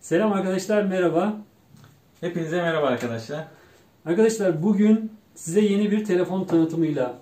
Selam arkadaşlar, merhaba. Hepinize merhaba arkadaşlar. Arkadaşlar bugün size yeni bir telefon tanıtımıyla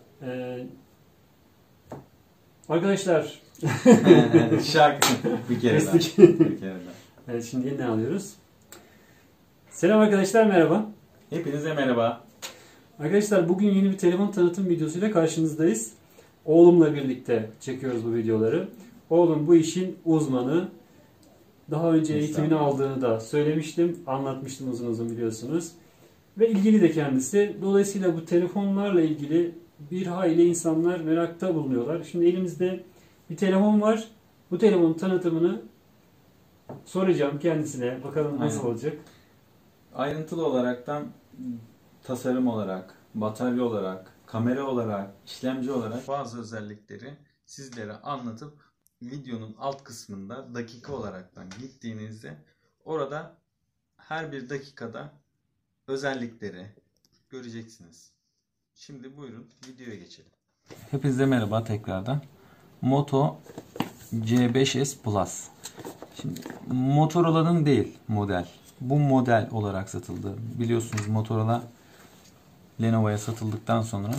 arkadaşlar Şarkı bir kere daha. Kestik. Bir kere daha. Evet, şimdi yeniden alıyoruz. Selam arkadaşlar, merhaba. Hepinize merhaba. Arkadaşlar bugün yeni bir telefon tanıtım videosuyla karşınızdayız. Oğlumla birlikte çekiyoruz bu videoları. Oğlum bu işin uzmanı. Daha önce eğitimini aldığını da söylemiştim. Anlatmıştım uzun uzun biliyorsunuz. Ve ilgili de kendisi. Dolayısıyla bu telefonlarla ilgili bir hayli insanlar merakta bulunuyorlar. Şimdi elimizde bir telefon var. Bu telefonun tanıtımını soracağım kendisine. Bakalım nasıl Aynen. olacak. Ayrıntılı olaraktan tasarım olarak, batarya olarak, kamera olarak, işlemci olarak bazı özellikleri sizlere anlatıp videonun alt kısmında dakika olaraktan gittiğinizde orada her bir dakikada özellikleri göreceksiniz. Şimdi buyurun videoya geçelim. Hepinize merhaba tekrardan. Moto C5S Plus. Şimdi Motorola'nın değil model. Bu model olarak satıldı. Biliyorsunuz Motorola Lenovo'ya satıldıktan sonra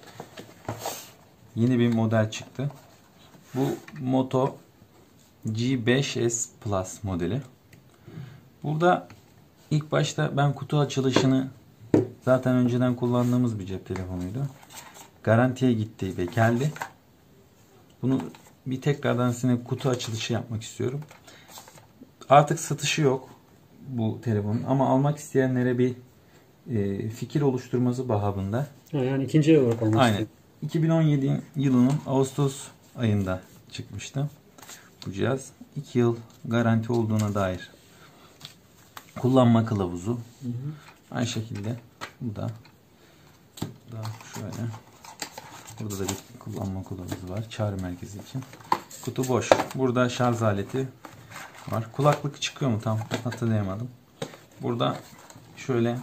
yeni bir model çıktı. Bu Moto G5S Plus modeli. Burada ilk başta ben kutu açılışını zaten önceden kullandığımız bir cep telefonuydu. Garantiye gitti ve geldi. Bunu bir tekrardan size kutu açılışı yapmak istiyorum. Artık satışı yok bu telefonun ama almak isteyenlere bir fikir oluşturması babında. Yani ikinci el olarak almak Aynen. 2017 yılının Ağustos ayında çıkmıştı bu cihaz. 2 yıl garanti olduğuna dair kullanma kılavuzu. Hı hı. Aynı şekilde bu da şöyle. Burada da bir kullanma kılavuzu var. Çağrı merkezi için. Kutu boş. Burada şarj aleti var. Kulaklık çıkıyor mu tam hatırlayamadım. Burada şöyle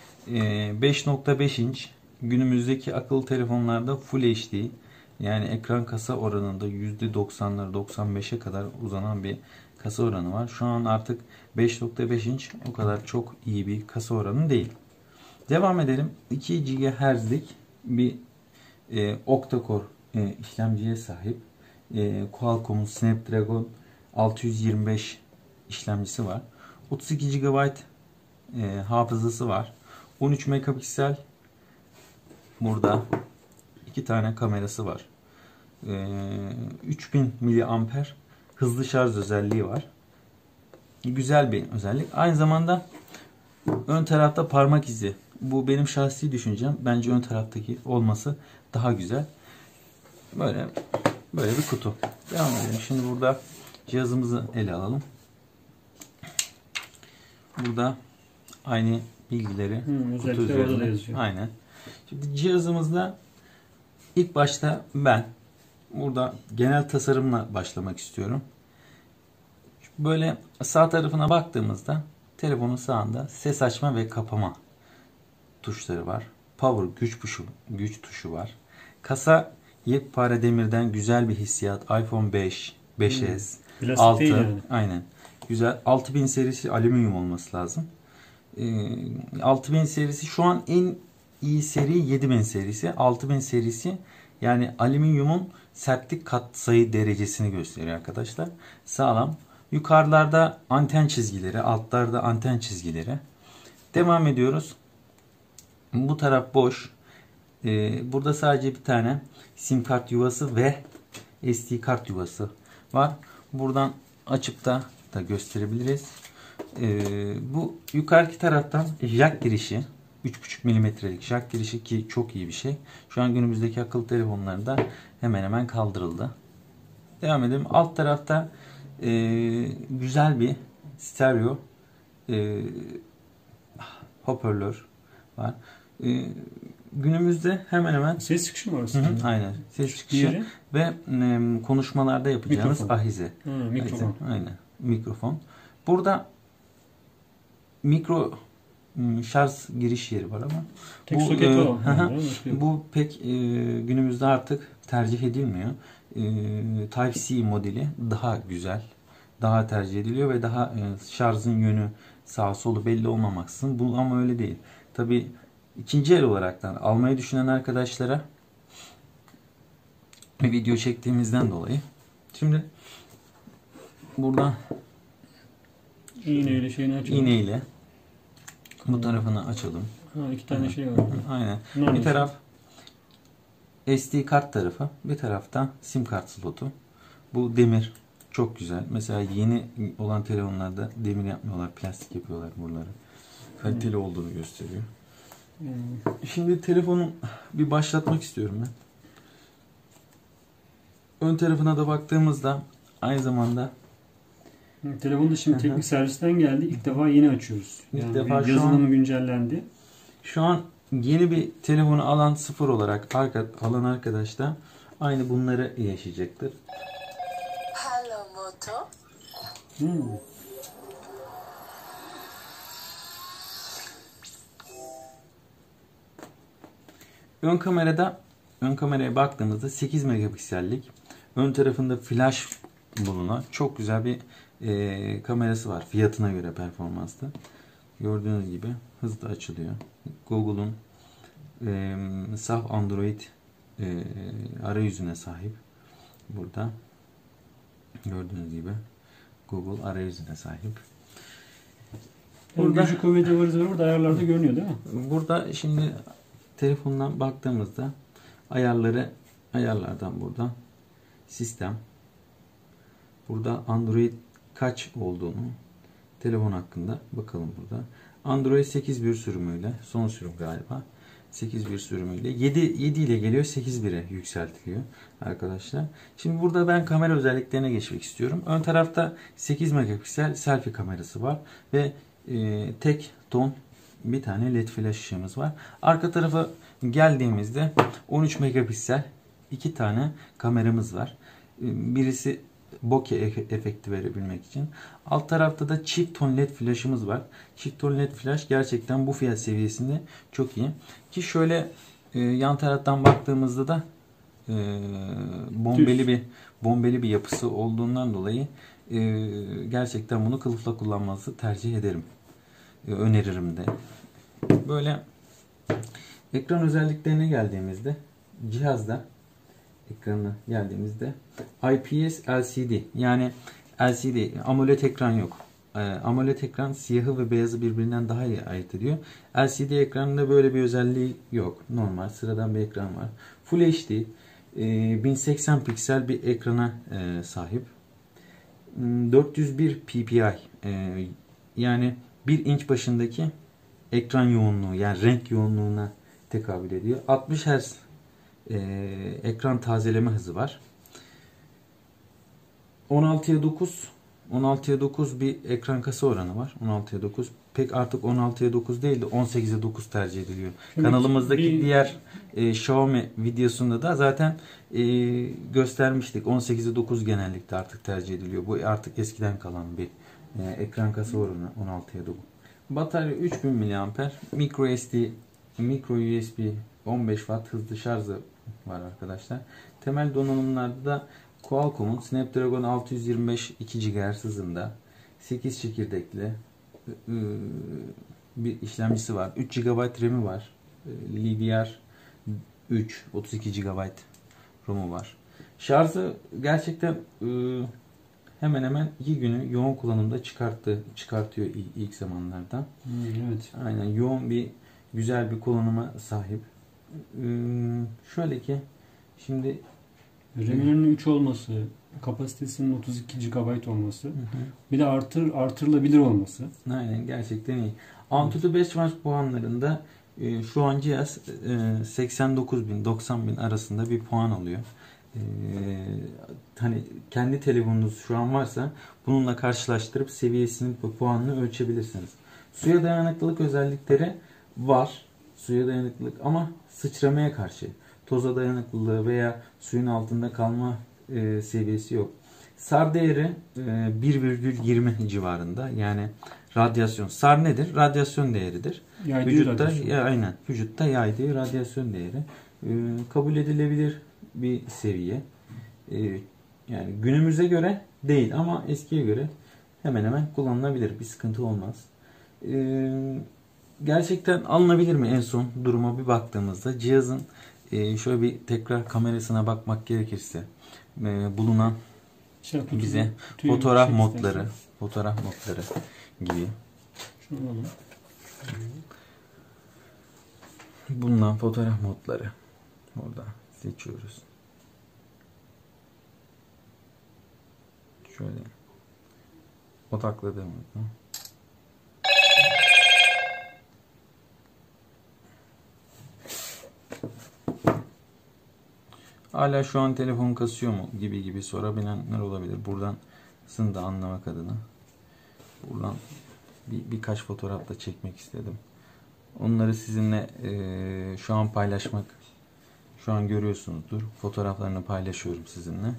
5.5 inç günümüzdeki akıllı telefonlarda Full HD yani ekran kasa oranında %90'lara 95'e kadar uzanan bir kasa oranı var. Şu an artık 5.5 inç o kadar çok iyi bir kasa oranı değil. Devam edelim. 2 GHz'lik bir octa-core işlemciye sahip. Qualcomm'un Snapdragon 625 işlemcisi var. 32 GB hafızası var. 13 megapiksel burada 2 tane kamerası var. 3000 mAh hızlı şarj özelliği var. Güzel bir özellik. Aynı zamanda ön tarafta parmak izi. Bu benim şahsi düşüncem. Bence ön taraftaki olması daha güzel. Böyle bir kutu. Devam edelim. Şimdi burada cihazımızı ele alalım. Burada aynı bilgileri kutu üzerinde yazıyor. Aynen. Şimdi cihazımızda ilk başta ben burada genel tasarımla başlamak istiyorum. Böyle sağ tarafına baktığımızda telefonun sağında ses açma ve kapama tuşları var. Power güç tuşu var. Kasa yekpare demirden güzel bir hissiyat. iPhone 5, 5S, 6 yani. Aynen. Güzel. 6000 serisi alüminyum olması lazım. 6000 serisi şu an en iyi seri 7000 serisi. 6000 serisi yani alüminyumun sertlik katsayı derecesini gösteriyor arkadaşlar. Sağlam. Yukarılarda anten çizgileri, altlarda anten çizgileri. Devam ediyoruz. Bu taraf boş. Burada sadece bir tane sim kart yuvası ve SD kart yuvası var. Buradan açıp da gösterebiliriz. Bu yukarıki taraftan jack girişi 3.5 mm'lik jack girişi ki çok iyi bir şey. Şu an günümüzdeki akıllı telefonlarında hemen hemen kaldırıldı. Devam edelim. Alt tarafta güzel bir stereo hoparlör var. Günümüzde hemen hemen ses çıkışı mı orası? Aynen. Ses çıkışı ve konuşmalarda yapacağınız mikrofon. ahize. Mikrofon. Aynen. Mikrofon. Burada mikro şarj giriş yeri var ama tek soketi o. Bu pek günümüzde artık tercih edilmiyor. Type-C modeli daha güzel. daha tercih ediliyor ve daha şarjın yönü sağ solu belli olmamaksızın. Bu ama öyle değil. Tabii ikinci el olaraktan almayı düşünen arkadaşlara bir video çektiğimizden dolayı. Şimdi buradan iğneyle şeyini açalım. İğneyle bu tarafını açalım. Ha, iki tane şey var. Aynen. Bunlar bir taraf SD kart tarafı, bir taraftan sim kart slotu. Bu demir. Çok güzel. Mesela yeni olan telefonlarda demir yapmıyorlar, plastik yapıyorlar buraları. Kaliteli olduğunu gösteriyor. Şimdi telefonu bir başlatmak istiyorum ben. Ön tarafına da baktığımızda aynı zamanda telefon da şimdi teknik servisten geldi. İlk defa yeni açıyoruz. İlk defa yazılımı güncellendi. Şu an yeni bir telefonu alan sıfır olarak alan arkadaş da aynı bunları yaşayacaktır. Hello Moto. Ön kameraya baktığımızda 8 megapiksellik ön tarafında flash bulunan çok güzel bir kamerası var. Fiyatına göre performanslı. Gördüğünüz gibi hızlı açılıyor. Google'un saf Android arayüzüne sahip. Burada gördüğünüz gibi Google arayüzüne sahip. Burada gücü kuvveti var burada ayarlarda görünüyor değil mi? Burada şimdi telefondan baktığımızda ayarlardan burada sistem, burada Android kaç olduğunu telefon hakkında bakalım burada. Android 8.1 sürümüyle, son sürüm galiba. 8.1 sürümüyle 7 ile geliyor, 8.1'e yükseltiliyor arkadaşlar. Şimdi burada ben kamera özelliklerine geçmek istiyorum. Ön tarafta 8 megapiksel selfie kamerası var ve tek ton bir tane led flash ışığımız var. Arka tarafa geldiğimizde 13 megapiksel iki tane kameramız var. Birisi bokeh efekti verebilmek için. Alt tarafta da çift ton led flash'ımız var. Çift ton led flash gerçekten bu fiyat seviyesinde çok iyi. Ki şöyle yan taraftan baktığımızda da bombeli bir yapısı olduğundan dolayı gerçekten bunu kılıfla kullanmanızı tercih ederim. Öneririm de. Böyle ekran özelliklerine geldiğimizde cihazda ekranına geldiğimizde IPS LCD yani LCD AMOLED ekran yok. AMOLED ekran siyahı ve beyazı birbirinden daha iyi ayırt ediyor. LCD ekranında böyle bir özelliği yok. Normal sıradan bir ekran var. Full HD 1080 piksel bir ekrana sahip. 401 ppi yani 1 inç başındaki ekran yoğunluğu yani renk yoğunluğuna tekabül ediyor. 60 Hz ekran tazeleme hızı var. 16'ya 9 bir ekran kasa oranı var. 16'ya 9 pek artık 16'ya 9 değil de 18'e 9 tercih ediliyor. Şimdi kanalımızdaki diğer Xiaomi videosunda da zaten göstermiştik. 18'e 9 genellikle artık tercih ediliyor. Bu artık eskiden kalan bir ekran kasa oranı 16'ya 9. Batarya 3000 mAh. Micro USB 15 Watt hızlı şarjı var arkadaşlar. Temel donanımlarda da Qualcomm'un Snapdragon 625 2 GHz hızında 8 çekirdekli bir işlemcisi var. 3 GB RAM'i var. LDR3 32 GB ROM'u var. Şarjı gerçekten hemen hemen 2 günü yoğun kullanımda çıkartıyor ilk zamanlarda. Evet. Aynen yoğun güzel bir kullanıma sahip. Şöyle ki şimdi RAM'inin 3 olması, kapasitesinin 32 GB olması, bir de artırılabilir olması. Aynen gerçekten iyi. Antutu Benchmark puanlarında şu an cihaz 89.000 90.000 arasında bir puan alıyor. Hani kendi telefonunuz şu an varsa bununla karşılaştırıp seviyesini puanını ölçebilirsiniz. Suya dayanıklılık özellikleri var. Suya dayanıklılık ama sıçramaya karşı. Toza dayanıklılığı veya suyun altında kalma seviyesi yok. SAR değeri 1,20 civarında. Yani radyasyon. SAR nedir? Radyasyon değeridir. Vücutta yaydığı radyasyon değeri. Kabul edilebilir bir seviye. Yani günümüze göre değil ama eskiye göre hemen hemen kullanılabilir. Bir sıkıntı olmaz. Gerçekten alınabilir mi en son duruma bir baktığımızda? Cihazın şöyle bir tekrar kamerasına bakmak gerekirse bulunan bize fotoğraf modları gibi. Bundan fotoğraf modları. Orada seçiyoruz. Şöyle odakladığımızda hala şu an telefon kasıyor mu gibi sorabilenler olabilir. Buradan sizin de anlamak adına buradan birkaç fotoğraf da çekmek istedim. Onları sizinle şu an paylaşmak, şu an görüyorsunuzdur. Fotoğraflarını paylaşıyorum sizinle.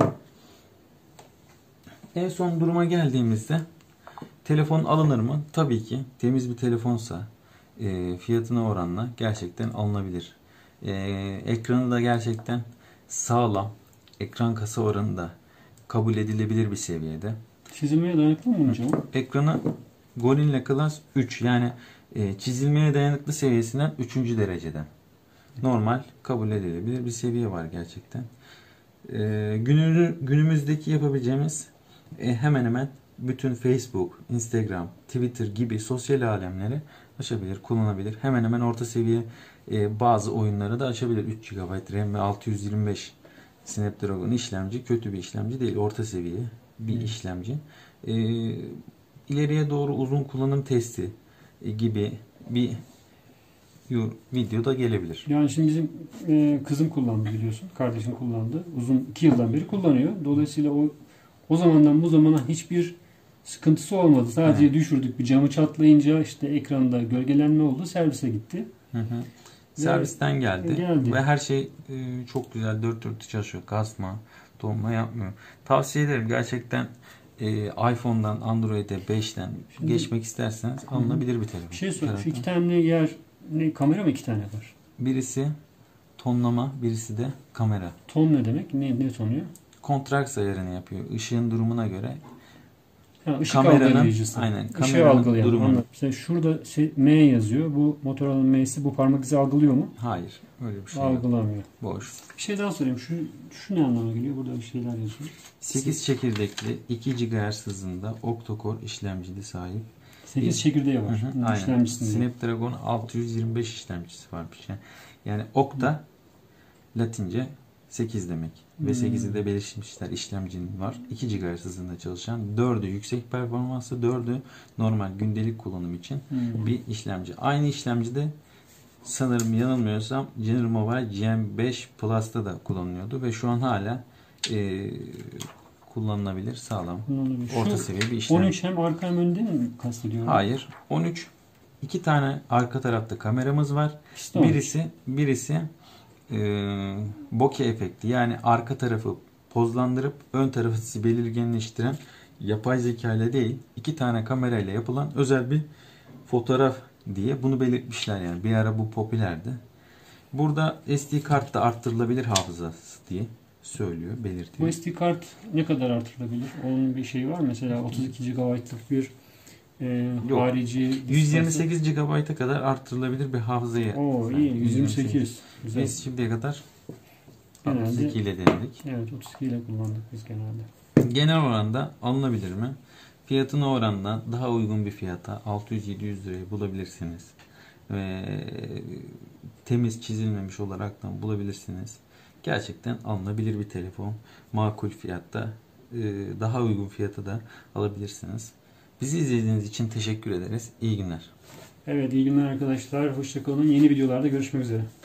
En son duruma geldiğimizde telefon alınır mı? Tabii ki. Temiz bir telefonsa fiyatına oranla gerçekten alınabilir. Ekranı da gerçekten sağlam. Ekran kasa oranı da kabul edilebilir bir seviyede. Çizilmeye dayanıklı mı hocam? Ekranı Gorilla Glass 3 yani çizilmeye dayanıklı seviyesinden 3. dereceden. Normal kabul edilebilir bir seviye var gerçekten. Günümüzdeki yapabileceğimiz hemen hemen bütün Facebook, Instagram, Twitter gibi sosyal alemleri açabilir, kullanabilir. Hemen hemen orta seviye bazı oyunları da açabilir. 3 GB RAM ve 625 Snapdragon işlemci kötü bir işlemci değil. Orta seviye bir işlemci. İleriye doğru uzun kullanım testi gibi bir video da gelebilir. Yani şimdi bizim kızım kullandı biliyorsun. Kardeşim kullandı. Uzun 2 yıldan beri kullanıyor. Dolayısıyla o zamandan bu zamana hiçbir sıkıntısı olmadı. Sadece düşürdük bir camı çatlayınca işte ekranda gölgelenme oldu. Servise gitti. Servisten geldi. Ve her şey çok güzel. Dört dörtlük çalışıyor. Kasma, donma yapmıyor. Tavsiye ederim. Gerçekten iPhone'dan Android'e 5'ten geçmek isterseniz alınabilir bir telefon. Bir şey sorayım. Şu 2 tane yer kamera mı 2 tane var? Birisi tonlama, birisi de kamera. Ton ne demek? Ne tonuyor? Kontrast ayarını yapıyor. Işığın durumuna göre. Kameranın Işığı algılayan durumunu. Mesela şurada M yazıyor. Bu Motorola'nın M'si bu parmak izi algılıyor mu? Hayır. Öyle bir şey algılamıyor. Yok. Boş. Bir şey daha sorayım. Şu ne anlama geliyor? Burada bir şeyler yazıyor. 8 çekirdekli 2 GHz hızında octa-core işlemcili sahip. 8 çekirdeği var. Aynen. Snapdragon 625 işlemcisi varmış. Yani octa Latince 8 demek. Ve 8'i de belirtmişler işlemcinin var. 2 GHz hızında çalışan. 4'ü yüksek performanslı, 4'ü normal gündelik kullanım için bir işlemci. Aynı işlemcide sanırım yanılmıyorsam General Mobile GM5 Plus'ta da kullanılıyordu ve şu an hala kullanılabilir, sağlam, orta seviye bir işlemci. 13 hem arka hem önde mi kastediyor? Hayır. 13 2 tane arka tarafta kameramız var. Birisi bokeh efekti, yani arka tarafı pozlandırıp ön tarafı belirginleştiren yapay zeka ile değil 2 tane kamerayla yapılan özel bir fotoğraf diye bunu belirtmişler yani. Bir ara bu popülerdi. Burada SD kart da arttırılabilir hafızası diye söylüyor, belirtiyor. Bu SD kart ne kadar artırılabilir? Onun bir şeyi var. Mesela 32 GB'lık bir harici 128 GB'a kadar artırılabilir bir hafızayı. Oo iyi. 128. Güzel. Biz şimdiye kadar 32 ile denedik. Evet, 32 ile kullandık biz genelde. Genel oranda alınabilir mi? Fiyatına oranla daha uygun bir fiyata 600-700 liraya bulabilirsiniz. Ve temiz çizilmemiş olaraktan bulabilirsiniz. Gerçekten alınabilir bir telefon. Makul fiyatta, daha uygun fiyata da alabilirsiniz. Bizi izlediğiniz için teşekkür ederiz. İyi günler. Evet, iyi günler arkadaşlar. Hoşça kalın. Yeni videolarda görüşmek üzere.